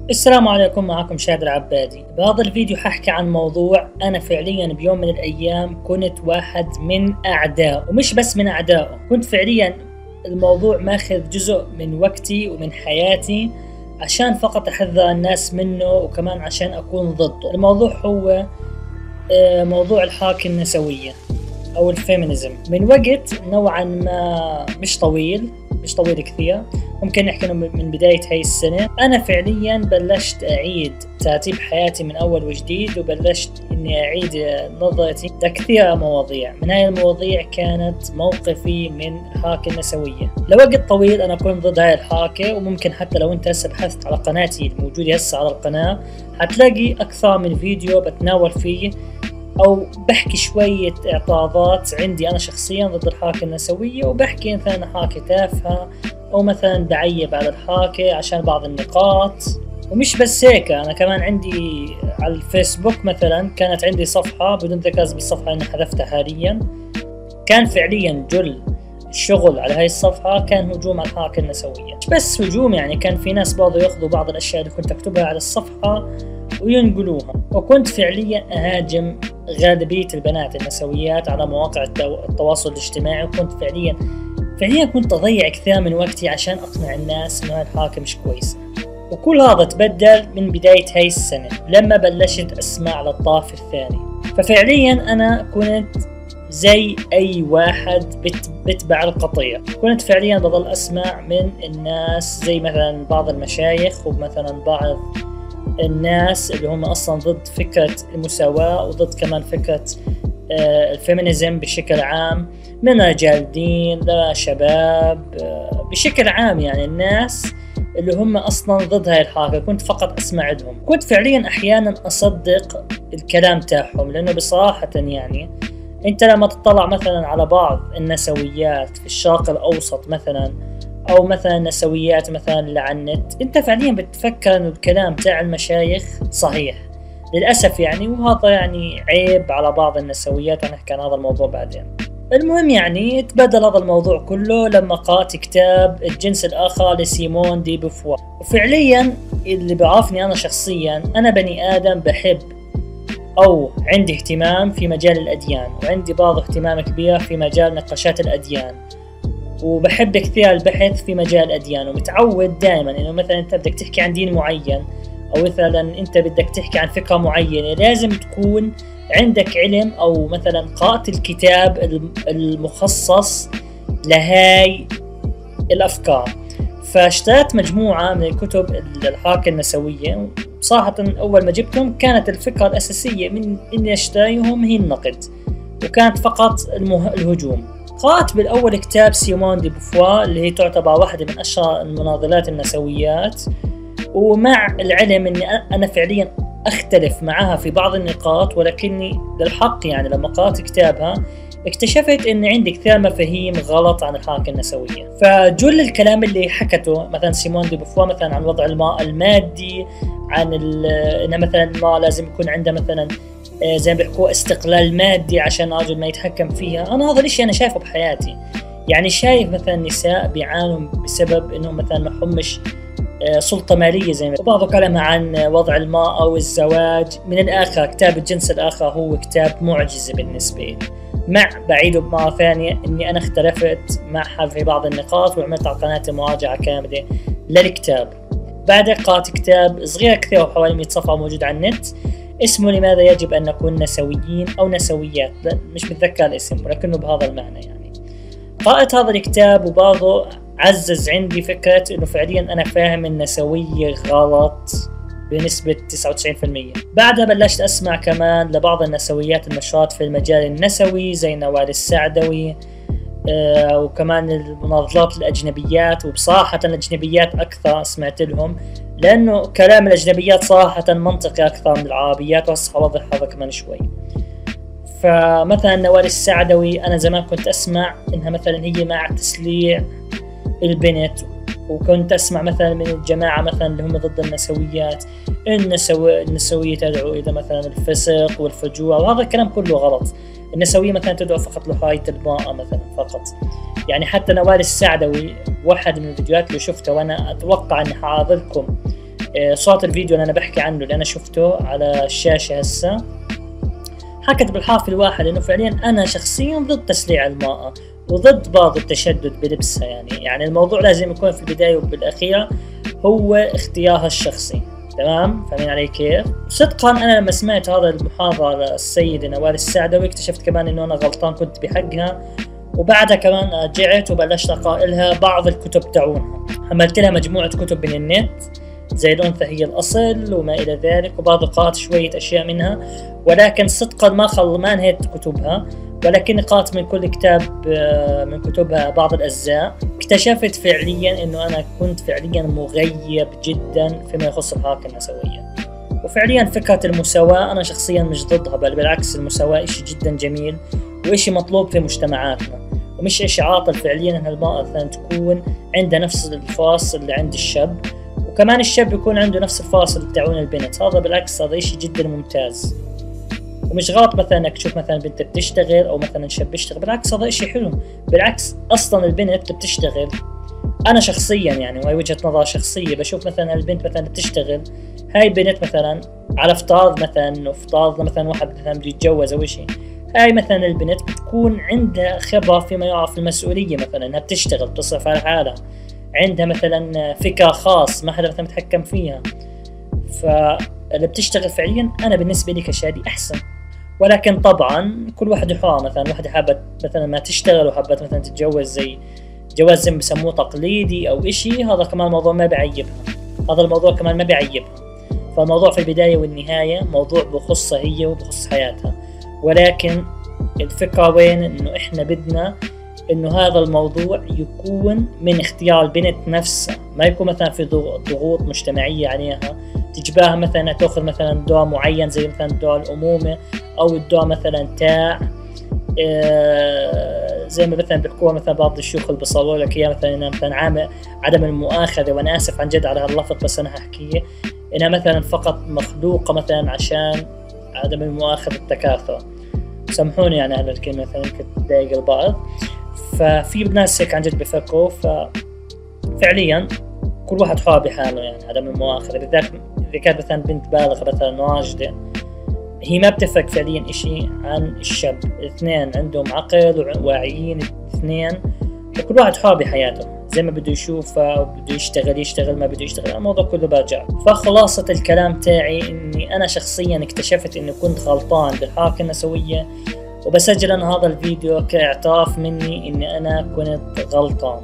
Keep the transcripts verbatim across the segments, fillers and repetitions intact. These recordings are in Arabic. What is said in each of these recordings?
السلام عليكم، معكم شادي العبادي. بهذا الفيديو ححكي عن موضوع أنا فعليا بيوم من الأيام كنت واحد من أعدائه، ومش بس من أعدائه، كنت فعليا الموضوع ماخذ جزء من وقتي ومن حياتي عشان فقط أحذر الناس منه، وكمان عشان أكون ضده. الموضوع هو موضوع الحركة النسوية أو الفيمينيزم. من وقت نوعا ما مش طويل مش طويل كثير، ممكن نحكي من بداية هاي السنة، أنا فعليا بلشت أعيد ترتيب حياتي من أول وجديد، وبلشت إني أعيد نظرتي لكثير مواضيع. من هاي المواضيع كانت موقفي من الحركة النسوية. لوقت طويل أنا كنت ضد هاي الحركة، وممكن حتى لو أنت هسه بحثت على قناتي الموجودة هسه على القناة حتلاقي أكثر من فيديو بتناول فيه أو بحكي شوية اعتراضات عندي أنا شخصيا ضد الحركة النسوية، وبحكي مثلا حركة تافهة أو مثلا بعيب على الحركة عشان بعض النقاط. ومش بس هيك، أنا كمان عندي على الفيسبوك مثلا كانت عندي صفحة بدون ذكر بالصفحة أنا حذفتها حاليا، كان فعليا جل الشغل على هاي الصفحة كان هجوم على الحركة النسوية. مش بس هجوم، يعني كان في ناس برضو ياخذوا بعض الأشياء اللي كنت أكتبها على الصفحة وينقلوها، وكنت فعليا أهاجم غالبية البنات النسويات على مواقع التواصل الاجتماعي. وكنت فعليا فعليا كنت أضيع كثير من وقتي عشان أقنع الناس إنه هاي الحركة مش كويسة. وكل هذا تبدل من بداية هاي السنة لما بلشت أسمع على الطرف الثاني. ففعليا أنا كنت زي أي واحد بتبع القطيع، كنت فعليا بضل أسمع من الناس زي مثلا بعض المشايخ ومثلا بعض الناس اللي هم أصلا ضد فكرة المساواة وضد كمان فكرة آه الفيمينيزم بشكل عام، من رجال دين لشباب آه بشكل عام. يعني الناس اللي هم أصلا ضد هاي الحركة كنت فقط أسمع لهم. كنت فعليا أحيانا أصدق الكلام تاعهم، لأنه بصراحة يعني أنت لما تطلع مثلا على بعض النسويات في الشرق الأوسط مثلا، أو مثلا نسويات مثلا اللي على النت، أنت فعليا بتفكر إنه الكلام تاع المشايخ صحيح للأسف يعني. وهذا يعني عيب على بعض النسويات، ونحكي عن هذا الموضوع بعدين. المهم يعني تبدل هذا الموضوع كله لما قرأت كتاب الجنس الآخر لسيمون دي بوفوار. وفعليا اللي بعرفني أنا شخصيا، أنا بني آدم بحب أو عندي اهتمام في مجال الأديان، وعندي بعض اهتمام كبير في مجال نقاشات الأديان، وبحب كثير البحث في مجال الأديان. ومتعود دائما إنه مثلا أنت بدك تحكي عن دين معين، أو مثلا أنت بدك تحكي عن فكرة معينة، لازم تكون عندك علم أو مثلا قرأت الكتاب المخصص لهاي الأفكار. فاشتريت مجموعة من الكتب الحركة النسوية. بصراحة أول ما جبتهم كانت الفكرة الأساسية من إني أشتريهم هي النقد، وكانت فقط المه... الهجوم. قرأت بالأول كتاب سيمون دي بوفوار اللي هي تعتبر واحدة من أشهر المناضلات النسويات، ومع العلم أني أنا فعليا أختلف معها في بعض النقاط، ولكني للحق يعني لما قرأت كتابها اكتشفت أن عندي كثير مفاهيم غلط عن الحركة النسوية. فجل الكلام اللي حكته مثلا سيمون دي بوفوار مثلا عن وضع المرأة المادي، عن أن مثلا المرأة لازم يكون عندها مثلا زي ما بيحكوا استقلال مادي عشان الرجل ما يتحكم فيها. أنا هذا الشيء أنا شايفه بحياتي، يعني شايف مثلا نساء بيعانوا بسبب إنهم مثلا ما همش سلطة مالية زي ما وبعض كلام عن وضع المرأة والزواج. من الآخر كتاب الجنس الآخر هو كتاب معجزة بالنسبة لي، مع بعيده مرة ثانية إني أنا اختلفت معها في بعض النقاط، وعملت على قناتي مراجعة كاملة للكتاب. بعد قرأت كتاب صغير كثير وحوالي مئة صفحة موجود على النت اسمه لماذا يجب أن نكون نسويين أو نسويات، مش بتذكر الاسم ولكنه بهذا المعنى. يعني قرأت هذا الكتاب وبرضه عزز عندي فكرة إنه فعليا أنا فاهم النسوية غلط بنسبة تسعة وتسعين بالمئة. بعدها بلشت أسمع كمان لبعض النسويات المشهورات في المجال النسوي زي نوال السعدوي، آه وكمان المناضلات الأجنبيات. وبصراحة الأجنبيات أكثر سمعت لهم، لأنه كلام الأجنبيات صراحة منطقي أكثر من العربيات، وهسه حوضح هذا كمان شوي. فمثلا نوال السعدوي أنا زمان كنت أسمع إنها مثلا هي مع تسليع البنت، وكنت أسمع مثلا من الجماعة مثلا اللي هم ضد النسويات النسوية النسوية تدعو إلى مثلا الفسق والفجوع، وهذا الكلام كله غلط. النسوية مثلا تدعو فقط لحرية المرأة مثلا فقط. يعني حتى نوال السعدوي واحد من الفيديوهات اللي شفتها، وأنا أتوقع أني حاعرض لكم صوت الفيديو اللي انا بحكي عنه اللي انا شفته على الشاشة هسه، حكت بالحرف الواحد انه فعليا انا شخصيا ضد تسليع المرأة وضد بعض التشدد بلبسها. يعني يعني الموضوع لازم يكون في البداية وبالاخير هو اختيارها الشخصي. تمام، فاهمين علي كيف؟ صدقا انا لما سمعت هذا المحاضرة للسيدة نوال السعدوي اكتشفت كمان انه انا غلطان كنت بحقها، وبعدها كمان رجعت وبلشت اقرا لها بعض الكتب تاعونها. حملت لها مجموعة كتب من النت زي الأنثى هي الأصل وما إلى ذلك، وبرضه قرأت شوية أشياء منها، ولكن صدقا ما خل ما انهيت كتبها، ولكن قرأت من كل كتاب من كتبها بعض الأجزاء. اكتشفت فعليا إنه أنا كنت فعليا مغيب جدا فيما يخص الحركة النسوية. وفعليا فكرة المساواة أنا شخصيا مش ضدها، بل بالعكس المساواة إشي جدا جميل وإشي مطلوب في مجتمعاتنا، ومش إشي عاطل فعليا إن المرأة تكون عندها نفس الفرص اللي عند الشاب، وكمان الشاب يكون عنده نفس الفرص اللي بتاعون البنت. هذا بالعكس هذا إشي جدا ممتاز، ومش غلط مثلا انك تشوف مثلا بنت بتشتغل او مثلا شاب بيشتغل، بالعكس هذا اشي حلو. بالعكس اصلا البنت بتشتغل، انا شخصيا يعني وهي وجهة نظر شخصية بشوف مثلا البنت مثلا بتشتغل، هاي البنت مثلا على افتراض مثلا افتراض مثلا واحد مثلا بده يتجوز او شيء، هاي مثلا البنت بتكون عندها خبرة فيما يعرف المسؤولية، مثلا انها بتشتغل بتصرف على حالها، عندها مثلا فكرة خاص ما حدا مثلا متحكم فيها، فاللي بتشتغل فعليا انا بالنسبة لي كشادي احسن. ولكن طبعا كل واحد حر، مثلا واحدة حابة مثلا ما تشتغل وحابة مثلا تتجوز زي جواز زي ما بسموه تقليدي او اشي، هذا كمان موضوع ما بيعيبها، هذا الموضوع كمان ما بيعيبها. فالموضوع في البداية والنهاية موضوع بخصها هي وبخص حياتها، ولكن الفكرة وين؟ انه احنا بدنا انه هذا الموضوع يكون من اختيار البنت نفسها، ما يكون مثلا في ضغوط مجتمعية عليها تجباها مثلا تأخذ مثلا دور معين زي مثلا دور الأمومة أو الدور مثلا تاع آه زي ما مثلا بيحكوها مثلا بعض الشيوخ اللي بيصوروا لك إياه مثلا إنها مثلا عامة عدم المؤاخذة، وأنا آسف عن جد على هاللفظ بس أنا هحكيه، إنها مثلا فقط مخلوقة مثلا عشان عدم المؤاخذة التكاثر، سامحوني يعني على الكلمة مثلا يمكن تضايق البعض. ففي ناس هيك عن جد بيفكروا، ففعليا كل واحد حر بحاله يعني عدم المؤاخذة، بالذات إذا كانت مثلا بنت بالغة مثلا واجدة، هي ما بتفرق فعليا إشي عن الشاب، الاثنين عندهم عقل وواعيين الاثنين، وكل واحد حر بحياته زي ما بده يشوفه، وبده يشتغل يشتغل ما بده يشتغل، الموضوع كله برجع. فخلاصة الكلام تاعي إني أنا شخصيا اكتشفت إني كنت غلطان بالحركة النسوية، وبسجل أنا هذا الفيديو كاعتراف مني إني أنا كنت غلطان.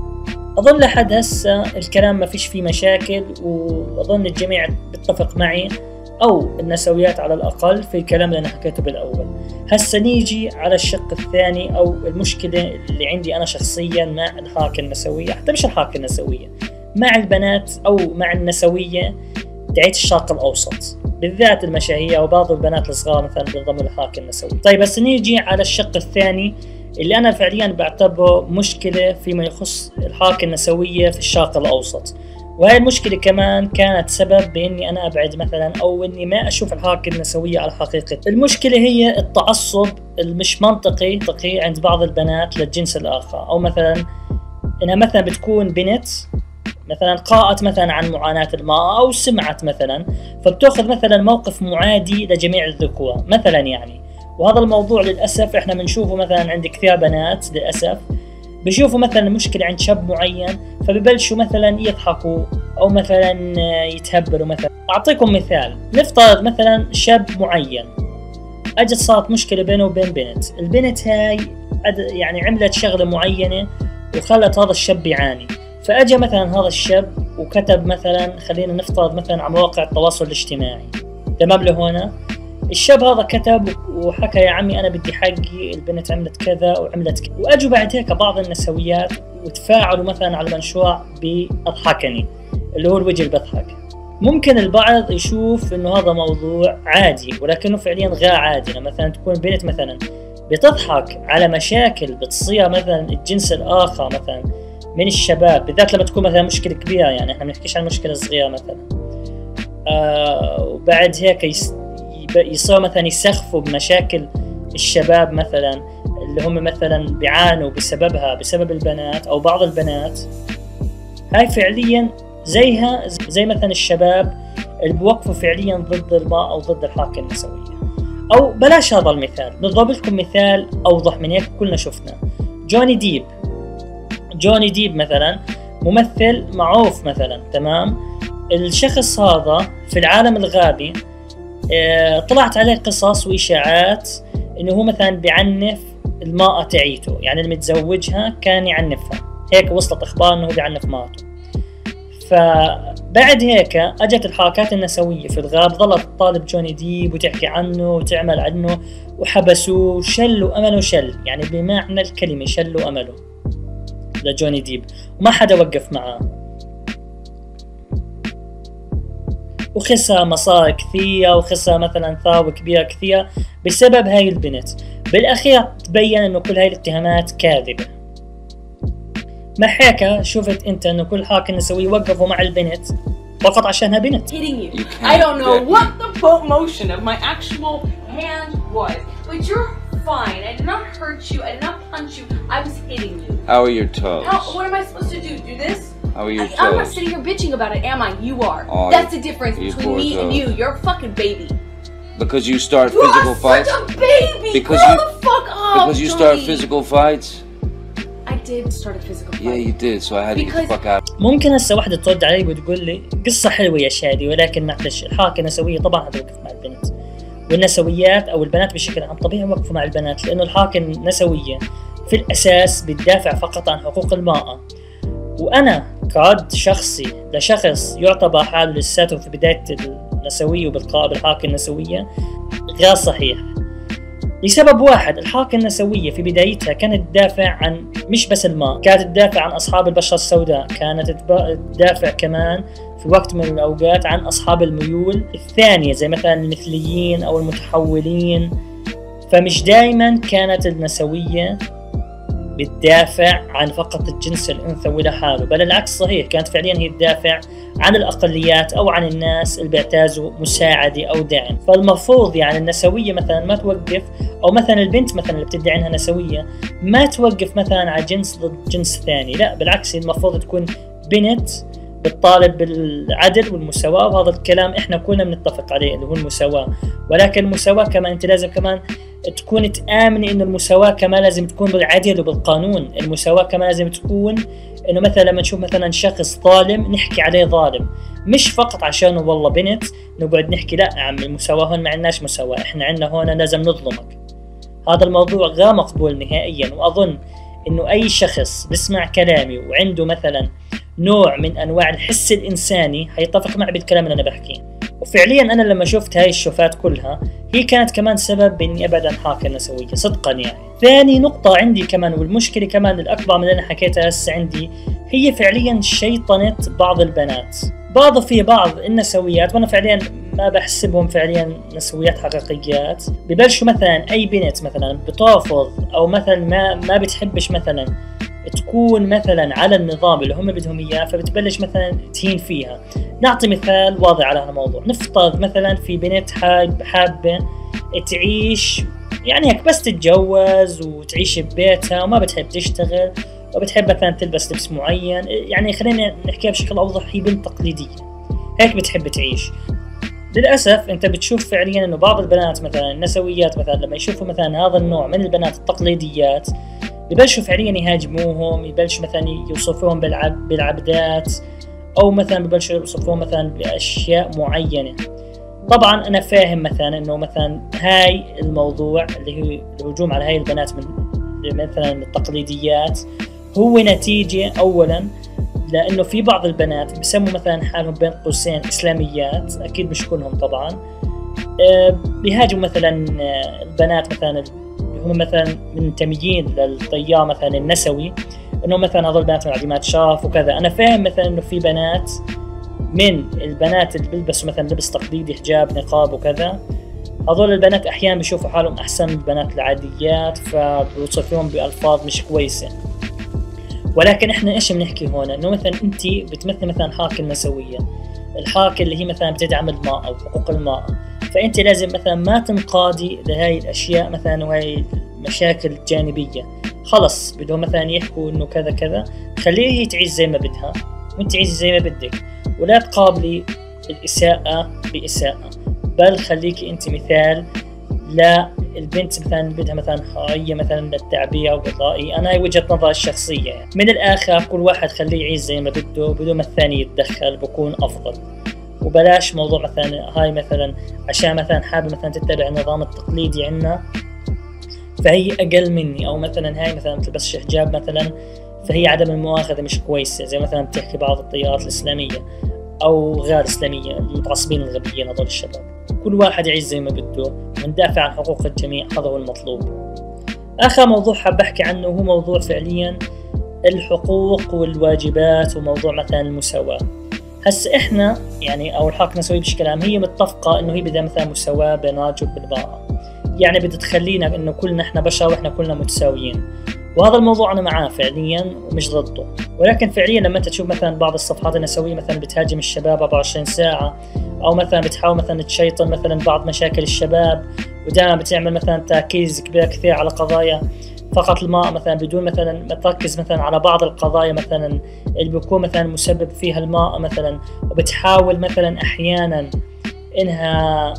أظن لحد هسه الكلام ما فيش فيه مشاكل، وأظن الجميع بيتفق معي أو النسويات على الأقل في الكلام اللي أنا حكيته بالأول. هسه نيجي على الشق الثاني أو المشكلة اللي عندي أنا شخصيا مع الحركة النسوية، حتى مش الحركة النسوية، مع البنات أو مع النسوية تعيت الشرق الأوسط، بالذات المشاهير وبعض البنات الصغار مثلا بينضموا للحركة النسوية. طيب بس نيجي على الشق الثاني اللي أنا فعليا بعتبره مشكلة فيما يخص الحركة النسوية في الشرق الأوسط، وهي المشكلة كمان كانت سبب بإني أنا أبعد مثلا أو إني ما أشوف الحركة النسوية على حقيقتها. المشكلة هي التعصب المش منطقي عند بعض البنات للجنس الآخر، أو مثلا إنها مثلا بتكون بنت مثلا قرأت مثلا عن معاناة المرأة أو سمعت مثلا، فبتأخذ مثلا موقف معادي لجميع الذكور مثلا يعني. وهذا الموضوع للأسف إحنا بنشوفه مثلا عند كثير بنات للأسف، بيشوفوا مثلا مشكلة عند شاب معين فبيبلشوا مثلا يضحكوا أو مثلا يتهبلوا. مثلا أعطيكم مثال، نفترض مثلا شاب معين أجت صارت مشكلة بينه وبين بنت، البنت هاي يعني عملت شغلة معينة وخلت هذا الشاب يعاني، فأجى مثلا هذا الشاب وكتب مثلا خلينا نفترض مثلا على مواقع التواصل الاجتماعي، تمام لهنا الشاب هذا كتب وحكى يا عمي أنا بدي حقي، البنت عملت كذا وعملت كذا، وأجوا بعد هيك بعض النسويات وتفاعلوا مثلا على المنشور بأضحكني اللي هو الوجه اللي بضحك. ممكن البعض يشوف إنه هذا موضوع عادي، ولكنه فعليا غير عادي. لما مثلا تكون بنت مثلا بتضحك على مشاكل بتصير مثلا الجنس الآخر مثلا من الشباب، بالذات لما تكون مثلا مشكلة كبيرة، يعني احنا بنحكيش عن مشكلة صغيرة مثلا، آه وبعد هيك يس يصير مثلا يسخفوا بمشاكل الشباب مثلا اللي هم مثلا بيعانوا بسببها بسبب البنات أو بعض البنات. هاي فعليا زيها زي مثلا الشباب اللي بوقفوا فعليا ضد الماء او ضد الحركة النسوية. او بلاش هذا المثال، نضرب لكم مثال اوضح من هيك كلنا شفنا. جوني ديب جوني ديب مثلا ممثل معروف مثلا، تمام؟ الشخص هذا في العالم الغابي اه طلعت عليه قصص واشاعات انه هو مثلا بيعنف المرأة تعيته، يعني المتزوجها كان يعنفها، هيك وصلت اخبار انه بيعنف مرته. فبعد هيك اجت الحركات النسوية في الغاب، ظلت تطالب جوني ديب وتحكي عنه وتعمل عنه، وحبسوه وشلوا امله، شل يعني بمعنى الكلمة شلوا امله لجوني ديب، وما حدا وقف معاه، وخسر مصاري كثير وخسر مثلا ثروة كبيرة كثير بسبب هاي البنت. بالاخير تبين انه كل هاي الاتهامات كاذبة. مع هيك شفت انت انه كل حركة نسوية وقفوا مع البنت فقط عشانها بنت. I don't know what the motion of my actual hand was, but you're fine. I did not hurt you. I did not punch you. I was hitting you. How are your toes? How, what am I supposed to do? Do this? How are your I, toes? I'm not sitting here bitching about it, am I? You are. Oh, That's the difference between me toes. and you. You're a fucking baby. Because you start You physical are fights? such a baby. Because Grow you, the fuck up, because you start Johnny. physical fights? I did start a physical fight. Yeah, you did. So I had to get the Because- fuck out. ممكن هسه واحدة ترد علي وتقول لي قصة حلوة يا شادي، ولكن معلش الحركة النسوية طبعا هتوقف مع البنت، والنسويات او البنات بشكل عام طبيعي يوقفوا مع البنات، لانه الحركة النسوية في الاساس بتدافع فقط عن حقوق المرأة. وانا كرد شخصي لشخص يعتبر حاله لساته في بداية النسوية وبالقاء بالحركة النسوية غير صحيح، لسبب واحد. الحركة النسوية في بدايتها كانت تدافع عن مش بس الماء، كانت تدافع عن أصحاب البشرة السوداء، كانت تدافع كمان في وقت من الأوقات عن أصحاب الميول الثانية زي مثلا المثليين أو المتحولين. فمش دائما كانت النسوية بتدافع عن فقط الجنس الأنثوي لحاله، بل العكس صحيح، كانت فعليا هي تدافع عن الأقليات أو عن الناس اللي بيحتاجوا مساعدة أو دعم. فالمفروض يعني النسوية مثلا ما توقف، أو مثلا البنت مثلا اللي بتدعي أنها نسوية ما توقف مثلا على جنس ضد جنس ثاني، لا بالعكس، المفروض تكون بنت بتطالب بالعدل والمساواة، وهذا الكلام إحنا كلنا بنتفق عليه اللي هو المساواة. ولكن المساواة كمان أنت لازم كمان تكون تآمن إنه المساواة كمان لازم تكون بالعدل وبالقانون. المساواة كمان لازم تكون إنه مثلا لما نشوف مثلا شخص ظالم نحكي عليه ظالم، مش فقط عشانه والله بنت نقعد نحكي لا يا عم المساواة هون ما عندناش مساواة، إحنا عندنا هون لازم نظلمك. هذا الموضوع غير مقبول نهائيا. وأظن إنه أي شخص بسمع كلامي وعنده مثلا نوع من أنواع الحس الإنساني هيتفق معي بالكلام اللي أنا بحكيه. وفعليا أنا لما شفت هاي الشوفات كلها هي كانت كمان سبب بإني أبعد عن الحركة النسوية صدقا. يعني ثاني نقطة عندي كمان، والمشكلة كمان الأكبر من اللي أنا حكيتها هسه عندي، هي فعليا شيطنة بعض البنات، بعض في بعض النسويات، وأنا فعليا ما بحسبهم فعليا نسويات حقيقيات. ببلشوا مثلا أي بنت مثلا بترفض أو مثلا ما ما بتحبش مثلا تكون مثلا على النظام اللي هم بدهم اياه، فبتبلش مثلا تهين فيها. نعطي مثال واضح على هذا الموضوع. نفترض مثلا في بنت حاب حابه تعيش يعني هيك بس تتجوز وتعيش ببيتها وما بتحب تشتغل وبتحب مثلا تلبس لبس معين، يعني خلينا نحكيها بشكل اوضح، هي بنت تقليديه هيك بتحب تعيش. للأسف أنت بتشوف فعليا إنه بعض البنات مثلا النسويات مثلا لما يشوفوا مثلا هذا النوع من البنات التقليديات يبلشوا فعليا يهاجموهم، يبلشوا مثلا يوصفوهم بالعب بالعبدات، أو مثلا ببلشوا يوصفوهم مثلا بأشياء معينة. طبعا أنا فاهم مثلا إنه مثلا هاي الموضوع اللي هو الهجوم على هاي البنات من مثلا التقليديات هو نتيجة أولا لأنه في بعض البنات بيسموا مثلا حالهم بين قوسين إسلاميات، أكيد مش كلهم طبعا، بيهاجموا مثلا البنات مثلا هم مثلا منتميين للتيار مثلا النسوي، انه مثلا هذول البنات عديمات شرف وكذا. انا فاهم مثلا انه في بنات من البنات اللي بيلبسوا مثلا لبس تقليدي حجاب نقاب وكذا، هذول البنات احيانا بيشوفوا حالهم احسن من البنات العاديات فبيوصفوهم بالفاظ مش كويسه. ولكن احنا ايش بنحكي هون؟ انه مثلا انت بتمثل مثلا حركه نسويه، الحركه اللي هي مثلا بتدعم المراه او حقوق المراه، فأنت لازم مثلا ما تنقادي لهاي الأشياء مثلا وهي المشاكل الجانبية. خلص بدهم مثلا يحكوا إنه كذا كذا، خليه هي تعيش زي ما بدها وأنت تعيش زي ما بدك. ولا تقابلي الإساءة بإساءة، بل خليكي أنت مثال للبنت مثلا بدها مثلا هي مثلا للتعبير والرأي. أنا هي وجهة نظري الشخصية يعني. من الآخر كل واحد خليه يعيش زي ما بده بدون ما الثاني يتدخل، بكون أفضل. وبلاش موضوع مثلا هاي مثلا عشان مثلا حابة مثلا تتبع النظام التقليدي عنا فهي أقل مني، أو مثلا هاي مثلا تلبسش حجاب مثلا فهي عدم المؤاخذة مش كويسة، زي مثلا بتحكي بعض التيارات الإسلامية أو غير إسلامية المتعصبين الغبيين هذول الشباب. كل واحد يعيش زي ما بده وندافع عن حقوق الجميع، هذا هو المطلوب. آخر موضوع حاب أحكي عنه هو موضوع فعليا الحقوق والواجبات وموضوع مثلا المساواة. هسه إحنا يعني أو الحركة النسوية بشكل عام هي متفقة إنه هي بدها مثلا مساواة بين الرجل والمرأة، يعني بدها تخلينا إنه كلنا إحنا بشر وإحنا كلنا متساويين، وهذا الموضوع أنا معاه فعليا ومش ضده. ولكن فعليا لما أنت تشوف مثلا بعض الصفحات النسوية مثلا بتهاجم الشباب أربعة وعشرين ساعة، أو مثلا بتحاول مثلا تشيطن مثلا بعض مشاكل الشباب، ودائما بتعمل مثلا تركيز كبير كثير على قضايا فقط المرأة مثلا بدون مثلا ما تركز مثلا على بعض القضايا مثلا اللي بيكون مثلا مسبب فيها المرأة مثلا، وبتحاول مثلا أحيانا إنها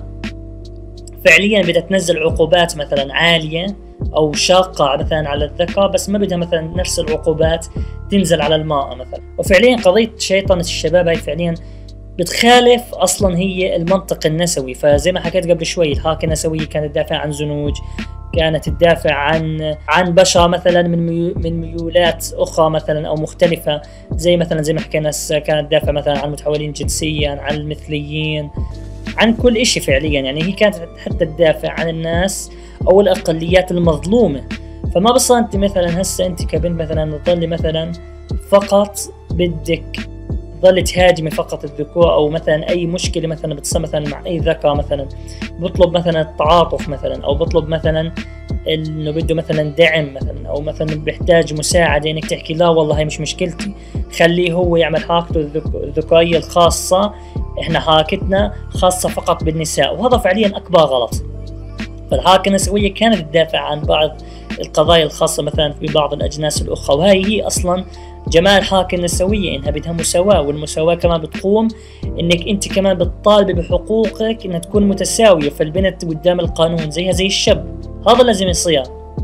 فعليا بدها تنزل عقوبات مثلا عالية أو شاقة مثلا على الذكر، بس ما بدها مثلا نفس العقوبات تنزل على المرأة مثلا. وفعليا قضية شيطنة الشباب هاي فعليا بتخالف أصلا هي المنطق النسوي. فزي ما حكيت قبل شوي الحركة النسوية كانت تدافع عن زنوج، كانت تدافع عن عن بشر مثلا من ميو من ميولات أخرى مثلا أو مختلفة، زي مثلا زي ما حكينا كانت تدافع مثلا عن المتحولين جنسيا، عن المثليين، عن كل إشي فعليا. يعني هي كانت حتى تدافع عن الناس أو الأقليات المظلومة. فما بصير أنت مثلا هسه أنت كبنت مثلا تضلي مثلا فقط بدك ضل تهاجمي فقط الذكور، أو مثلا أي مشكلة مثلا بتصير مثلا مع أي ذكر مثلا بطلب مثلا التعاطف مثلا، أو بطلب مثلا إنه بده مثلا دعم مثلا، أو مثلا بيحتاج مساعدة، إنك تحكي لا والله هي مش مشكلتي، خليه هو يعمل حركته الذكورية الخاصة، إحنا حركتنا خاصة فقط بالنساء. وهذا فعليا أكبر غلط. فالحركة النسوية كانت تدافع عن بعض القضايا الخاصة مثلا في بعض الأجناس الأخرى، وهي هي أصلا جمال الحركة النسوية إنها بدها مساواة. والمساواة كمان بتقوم إنك أنت كمان بتطالبي بحقوقك إنها تكون متساوية، فالبنت قدام القانون زيها زي الشاب. هذا لازم يصير،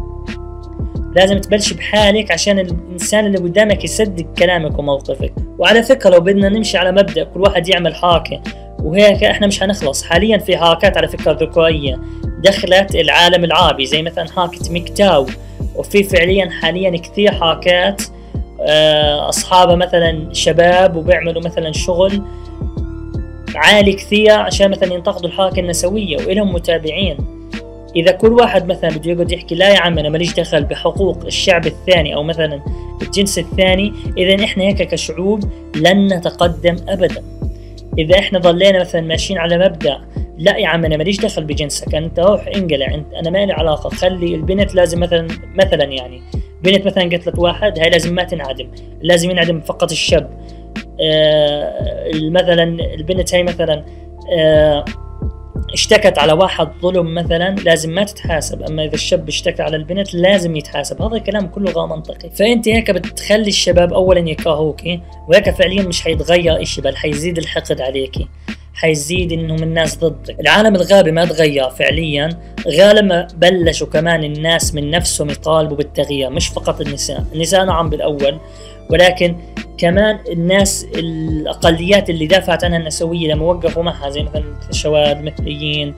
لازم تبلش بحالك عشان الإنسان اللي قدامك يصدق كلامك وموقفك. وعلى فكرة لو بدنا نمشي على مبدأ كل واحد يعمل حركة وهيك إحنا مش هنخلص. حاليا في حركات على فكرة ذكورية دخلت العالم العربي زي مثلا حركة ميكتاو، وفي فعليا حاليا كثير حركات أصحابها مثلا شباب وبيعملوا مثلا شغل عالي كثير عشان مثلا ينتقدوا الحركة النسوية وإلهم متابعين. إذا كل واحد مثلا بده يقعد يحكي لا يا عم أنا ماليش دخل بحقوق الشعب الثاني أو مثلا الجنس الثاني، إذا إحنا هيك كشعوب لن نتقدم أبدا. إذا إحنا ظلينا مثلا ماشيين على مبدأ لا يا عم أنا ماليش دخل بجنسك، أنت روح انقلع، أنت أنا ما لي علاقة، خلي البنت لازم مثلا مثلا يعني بنت مثلا قتلت واحد هاي لازم ما تنعدم، لازم ينعدم فقط الشاب. آه مثلا البنت هاي مثلا آه اشتكت على واحد ظلم مثلا لازم ما تتحاسب، اما اذا الشاب اشتكى على البنت لازم يتحاسب. هذا الكلام كله غير منطقي. فانت هيك بتخلي الشباب اولا يكرهوكي، وهيك فعليا مش حيتغير اشي، بل حيزيد الحقد عليكي، حيزيد انهم الناس ضدك. العالم الغابي ما تغير فعليا غير لما بلشوا كمان الناس من نفسهم يطالبوا بالتغيير، مش فقط النساء. النساء نعم بالاول، ولكن كمان الناس الأقليات اللي دافعت عنها النسوية لما وقفوا معها زي مثلا الشواذ المثليين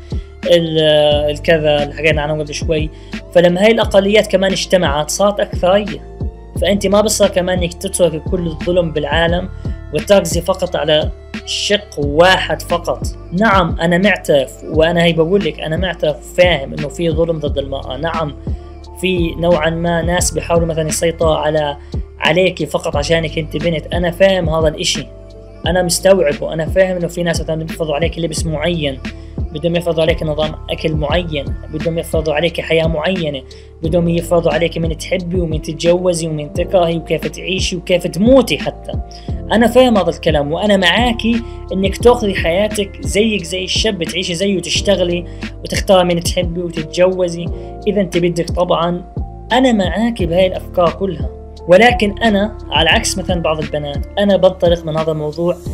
الكذا اللي حكينا عنهم قبل شوي، فلما هاي الأقليات كمان اجتمعت صارت أكثرية. فأنت ما بصير كمان إنك تترك كل الظلم بالعالم وتركزي فقط على شق واحد فقط. نعم أنا معترف، وأنا هي بقول لك أنا معترف فاهم إنه في ظلم ضد المرأة. نعم في نوعا ما ناس بيحاولوا مثلا يسيطروا على عليكي فقط عشانك انت بنت، انا فاهم هذا الاشي، انا مستوعب، وانا فاهم انه في ناس مثلا بيفرضوا عليك لبس معين، بدهم يفرضوا عليك نظام اكل معين، بدهم يفرضوا عليك حياة معينة، بدهم يفرضوا عليك من تحبي ومن تتجوزي ومن تكرهي وكيف تعيشي وكيف تموتي حتى. انا فاهم هذا الكلام، وانا معاكي انك تاخذي حياتك زيك زي الشاب، تعيشي زيه وتشتغلي وتختاري من تحبي وتتجوزي اذا انت بدك. طبعا انا معاكي بهاي الافكار كلها، ولكن أنا على عكس مثلا بعض البنات أنا بنطلق من هذا الموضوع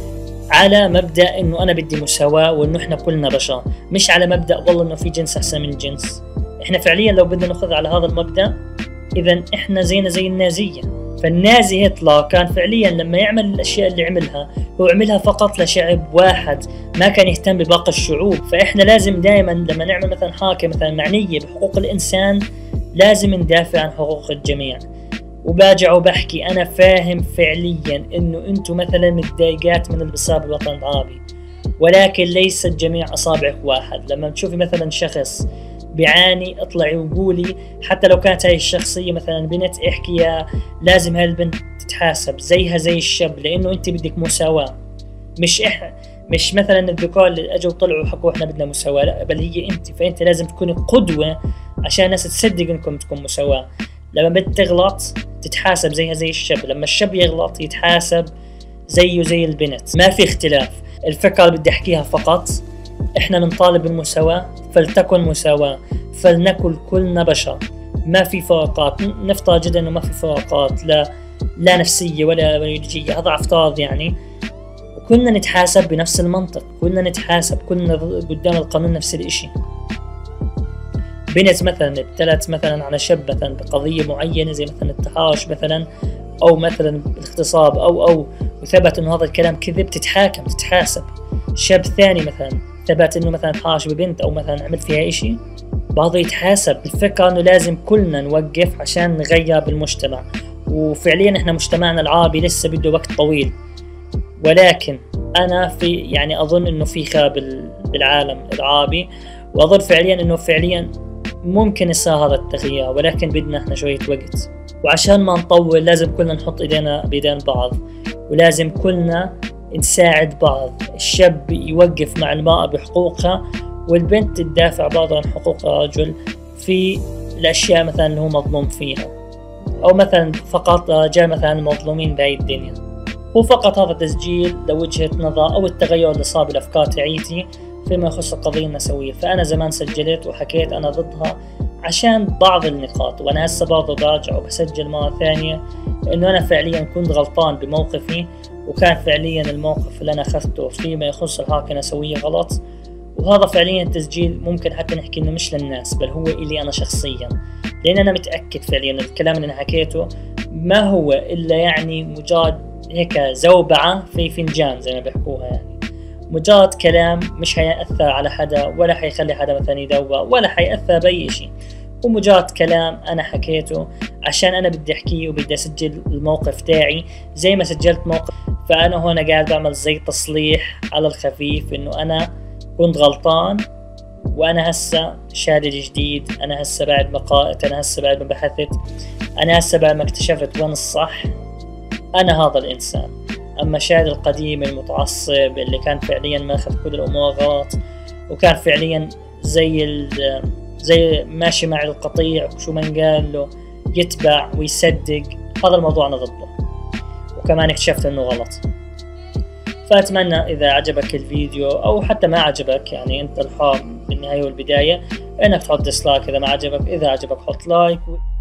على مبدأ انه انا بدي مساواة وانه احنا كلنا بشر، مش على مبدأ والله انه في جنس احسن من جنس. احنا فعليا لو بدنا ناخذ على هذا المبدأ اذا احنا زينا زي النازية. فالنازي هتلر كان فعليا لما يعمل الاشياء اللي عملها هو عملها فقط لشعب واحد، ما كان يهتم بباقي الشعوب. فاحنا لازم دائما لما نعمل مثلا حركة مثلا معنية بحقوق الانسان لازم ندافع عن حقوق الجميع. وباجع وبحكي أنا فاهم فعليا إنه أنتم مثلا متضايقات من اللي بصير بالوطن العربي، ولكن ليست جميع أصابعك واحد. لما تشوفي مثلا شخص بيعاني اطلعي وقولي، حتى لو كانت هاي الشخصية مثلا بنت احكيها لازم هاي البنت تتحاسب زيها زي الشاب، لأنه أنت بدك مساواة. مش إح مش مثلا الذكور اللي أجوا طلعوا حكوا إحنا بدنا مساواة، لا بل هي أنت. فأنت لازم تكوني قدوة عشان الناس تصدق إنكم تكون مساواة. لما بنت تغلط تتحاسب زيها زي الشاب، لما الشاب يغلط يتحاسب زيه زي البنت، ما في اختلاف. الفكرة اللي بدي احكيها فقط احنا بنطالب بالمساواة، فلتكن مساواة، فلنكن كلنا بشر، ما في فروقات. نفترض جدا انه ما في فروقات لا لا نفسية ولا بيولوجية، هذا افتراض يعني. وكلنا نتحاسب بنفس المنطق، كلنا نتحاسب، كلنا قدام القانون نفس الاشي. بنت مثلا ابتلت مثلا على شاب مثلا بقضية معينة زي مثلا التحرش مثلا او مثلا الاغتصاب او او وثبت انه هذا الكلام كذب، تتحاكم تتحاسب. شاب ثاني مثلا ثبت انه مثلا تحرش ببنت او مثلا عمل فيها اشي، بعضه يتحاسب. الفكرة انه لازم كلنا نوقف عشان نغير بالمجتمع. وفعليا احنا مجتمعنا العربي لسه بده وقت طويل، ولكن انا في يعني اظن انه في خير بالعالم العربي، واظن فعليا انه فعليا ممكن يصير هذا التغيير، ولكن بدنا احنا شوية وقت. وعشان ما نطول لازم كلنا نحط ايدينا بيدين بعض، ولازم كلنا نساعد بعض. الشاب يوقف مع المرأة بحقوقها، والبنت تدافع برضه عن حقوق الرجل في الاشياء مثلا اللي هو مظلوم فيها، او مثلا فقط رجال مثلا مظلومين بهاي الدنيا. هو فقط هذا تسجيل لوجهة نظر او التغير اللي صار بالافكار تاعيتي فيما يخص القضية النسوية. فأنا زمان سجلت وحكيت أنا ضدها عشان بعض النقاط، وأنا هسه برضه برجع وبسجل مرة ثانية إنه أنا فعليا كنت غلطان بموقفي، وكان فعليا الموقف اللي أنا أخذته فيما يخص الحركة النسوية غلط. وهذا فعليا تسجيل ممكن حتى نحكي إنه مش للناس بل هو إلي أنا شخصيا، لأن أنا متأكد فعليا الكلام اللي أنا حكيته ما هو إلا يعني مجرد هيك زوبعة في فنجان زي ما بيحكوها، يعني مجرد كلام مش هيأثر على حدا ولا حيخلي حدا مثلا يدور ولا حيأثر بأي شيء. ومجرد كلام أنا حكيته عشان أنا بدي أحكيه وبدي أسجل الموقف تاعي زي ما سجلت موقف. فأنا هون قاعد بعمل زي تصليح على الخفيف إنه أنا كنت غلطان، وأنا هسه شادد جديد، أنا هسه بعد ما قرأت، أنا هسه بعد ما بحثت، أنا هسه بعد ما اكتشفت وين الصح، أنا هذا الإنسان. أما شادي القديم المتعصب اللي كان فعليا ماخذ كل الأمور غلط، وكان فعليا زي زي ماشي مع القطيع، وشو من قال له يتبع ويصدق، هذا الموضوع أنا ضده، وكمان اكتشفت إنه غلط. فأتمنى إذا عجبك الفيديو أو حتى ما عجبك، يعني أنت الحر بالنهاية والبداية، إنك تحط ديسلايك إذا ما عجبك. إذا عجبك حط لايك.